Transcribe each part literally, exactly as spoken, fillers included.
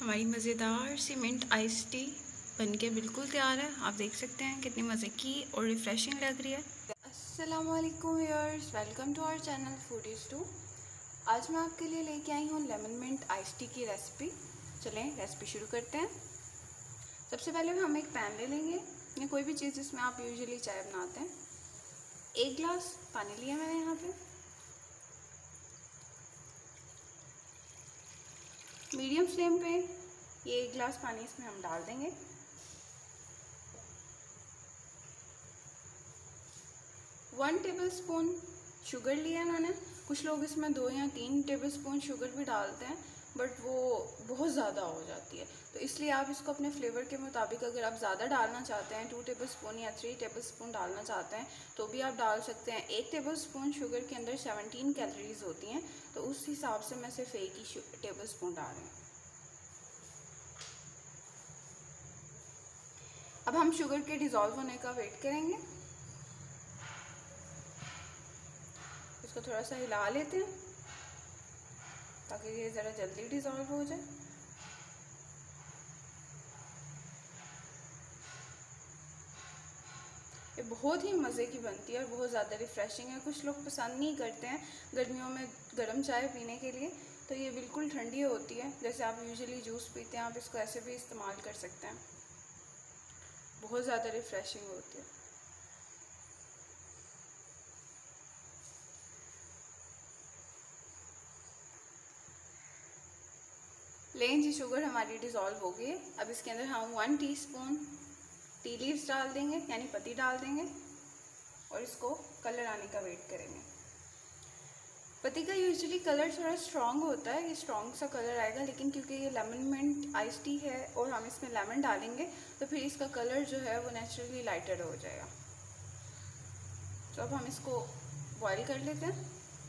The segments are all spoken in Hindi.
हमारी मज़ेदार सीमेंट आइस टी बनके बिल्कुल तैयार है। आप देख सकते हैं कितनी मज़े की और रिफ़्रेशिंग लग रही है। अस्सलामुअलैकुम viewers, welcome to our channel foodies two. आज मैं आपके लिए लेके आई हूँ लेमन मिंट आइस टी की रेसिपी। चलें रेसिपी शुरू करते हैं। सबसे पहले हम एक पैन ले लेंगे या कोई भी चीज़ जिसमें आप यूजुअली चाय बनाते हैं। एक गिलास पानी लिया मैंने यहाँ पे। मीडियम फ्लेम पे ये एक गिलास पानी इसमें हम डाल देंगे। वन टेबलस्पून शुगर लिया मैंने। कुछ लोग इसमें दो या तीन टेबलस्पून शुगर भी डालते हैं, बट वो बहुत ज़्यादा हो जाती है, तो इसलिए आप इसको अपने फ्लेवर के मुताबिक अगर आप ज़्यादा डालना चाहते हैं, टू टेबलस्पून या थ्री टेबलस्पून डालना चाहते हैं तो भी आप डाल सकते हैं। एक टेबलस्पून शुगर के अंदर सेवनटीन कैलोरीज होती हैं, तो उस हिसाब से मैं सिर्फ एक ही टेबलस्पून डाल रही हूँ। अब हम शुगर के डिज़ोल्व होने का वेट करेंगे। इसको थोड़ा सा हिला लेते हैं ताकि ये ज़रा जल्दी डिज़ोल्व हो जाए। ये बहुत ही मज़े की बनती है और बहुत ज़्यादा रिफ़्रेशिंग है। कुछ लोग पसंद नहीं करते हैं गर्मियों में गर्म चाय पीने के लिए, तो ये बिल्कुल ठंडी होती है। जैसे आप यूजुअली जूस पीते हैं, आप इसको ऐसे भी इस्तेमाल कर सकते हैं। बहुत ज़्यादा रिफ़्रेशिंग होती है। लें जी, शुगर हमारी डिज़ोल्व हो गई है। अब इसके अंदर हम वन टीस्पून टी लीव्स डाल देंगे, यानी पत्ती डाल देंगे, और इसको कलर आने का वेट करेंगे। पत्ती का यूजुअली कलर थोड़ा स्ट्रॉन्ग होता है, ये स्ट्रॉन्ग सा कलर आएगा, लेकिन क्योंकि ये लेमन मिंट आइस टी है और हम इसमें लेमन डालेंगे तो फिर इसका कलर जो है वो नेचुरली लाइटर हो जाएगा। तो अब हम इसको बॉईल कर लेते हैं।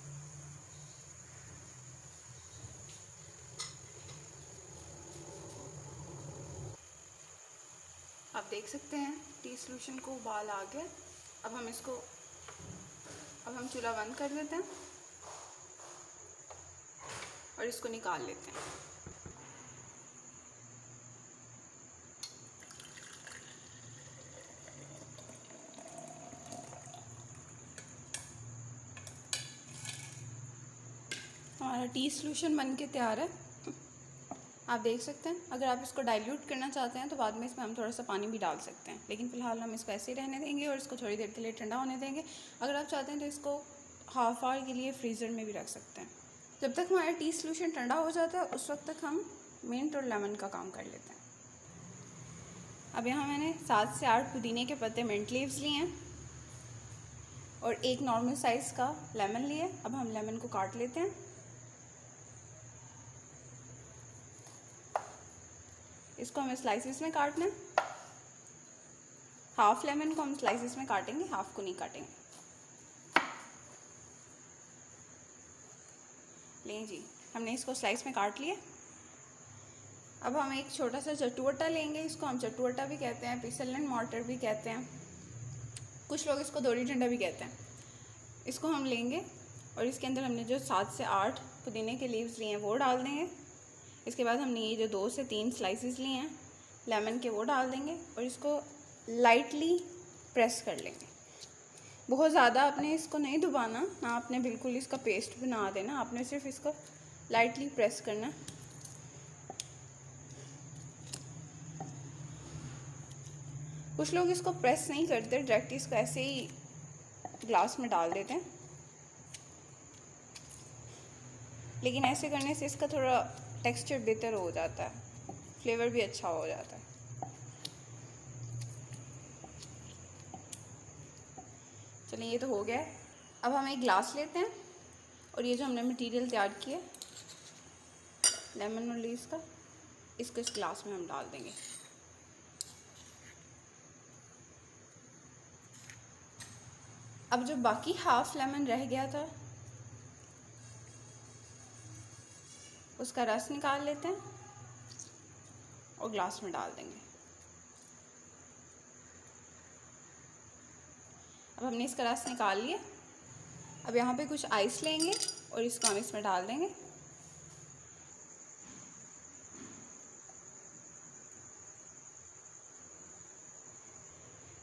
आप देख सकते हैं टी सोल्यूशन को उबाल आ गया। अब हम इसको अब हम चूल्हा बंद कर देते हैं और इसको निकाल लेते हैं। हमारा टी सोल्यूशन बन के तैयार है। आप देख सकते हैं। अगर आप इसको डाइल्यूट करना चाहते हैं तो बाद में इसमें हम थोड़ा सा पानी भी डाल सकते हैं, लेकिन फ़िलहाल हम इसको ऐसे ही रहने देंगे और इसको थोड़ी देर के लिए ठंडा होने देंगे। अगर आप चाहते हैं तो इसको हाफ आवर के लिए फ्रीज़र में भी रख सकते हैं। जब तक हमारा टी सोल्यूशन ठंडा हो जाता है उस वक्त तक हम मिंट और लेमन का काम कर लेते हैं। अब यहाँ मैंने सात से आठ पुदीने के पत्ते मिंट लीव्स लिए हैं और एक नॉर्मल साइज़ का लेमन लिए। अब हम लेमन को काट लेते हैं। इसको हमें स्लाइसिस में काटना है। हाफ लेमन को हम स्लाइसिस में काटेंगे, हाफ को नहीं काटेंगे। लें जी, हमने इसको स्लाइस में काट लिया। अब हम एक छोटा सा चटुवटा लेंगे। इसको हम चटुवटा भी कहते हैं, पिसल एंड मॉर्टर भी कहते हैं, कुछ लोग इसको दोरी डंडा भी कहते हैं। इसको हम लेंगे और इसके अंदर हमने जो सात से आठ पुदीने के लीव्स लिए हैं वो डाल देंगे। इसके बाद हमने ये जो दो से तीन स्लाइसेस लिए हैं लेमन के वो डाल देंगे और इसको लाइटली प्रेस कर लेंगे। बहुत ज़्यादा आपने इसको नहीं दबाना, ना आपने बिल्कुल इसका पेस्ट बना देना, आपने सिर्फ इसको लाइटली प्रेस करना। कुछ लोग इसको प्रेस नहीं करते, डायरेक्ट इसको ऐसे ही ग्लास में डाल देते हैं, लेकिन ऐसे करने से इसका थोड़ा टेक्सचर बेहतर हो जाता है, फ्लेवर भी अच्छा हो जाता है। चलिए ये तो हो गया है। अब हम एक ग्लास लेते हैं और ये जो हमने मटेरियल तैयार किया लेमन और लीव्स का, इसको इस ग्लास में हम डाल देंगे। अब जो बाकी हाफ लेमन रह गया था उसका रस निकाल लेते हैं और ग्लास में डाल देंगे। अब हमने इसका रस निकाल लिया। अब यहाँ पे कुछ आइस लेंगे और इसको हम इसमें डाल देंगे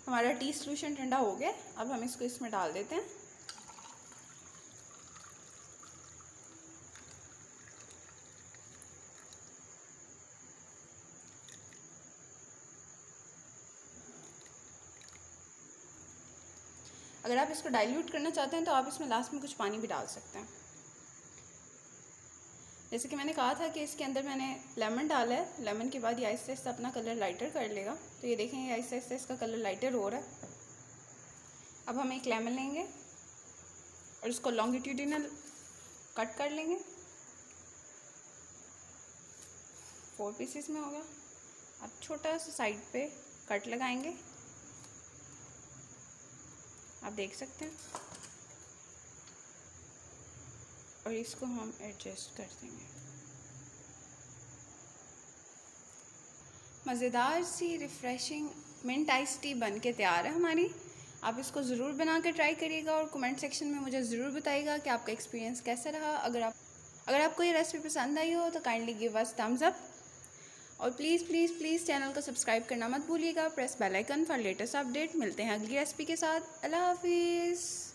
हमारा टी सॉल्यूशन ठंडा हो गया। अब हम इसको इसमें डाल देते हैं। अगर आप इसको डाइल्यूट करना चाहते हैं तो आप इसमें लास्ट में कुछ पानी भी डाल सकते हैं। जैसे कि मैंने कहा था कि इसके अंदर मैंने लेमन डाला है। लेमन के बाद ये आहिस्ते आहिस्ते अपना कलर लाइटर कर लेगा। तो ये देखें, ये आहिस्ते आहिस्ते इसका कलर लाइटर हो रहा है। अब हम एक लेमन लेंगे और इसको लॉन्गिट्यूडिनल कट कर लेंगे। फोर पीसेस में होगा। अब छोटा सा साइड पे कट लगाएंगे, आप देख सकते हैं, और इसको हम एडजस्ट कर देंगे। मज़ेदार सी रिफ़्रेशिंग मिंट आइस टी बन के तैयार है हमारी। आप इसको ज़रूर बना के ट्राई करिएगा और कमेंट सेक्शन में मुझे ज़रूर बताइएगा कि आपका एक्सपीरियंस कैसा रहा। अगर आप अगर आपको ये रेसिपी पसंद आई हो तो kindly give us thumbs up, और प्लीज़ प्लीज़ प्लीज़ चैनल को सब्सक्राइब करना मत भूलिएगा। Press bell icon for latest update. मिलते हैं अगली रेसिपी के साथ। अल्लाह हाफिज़।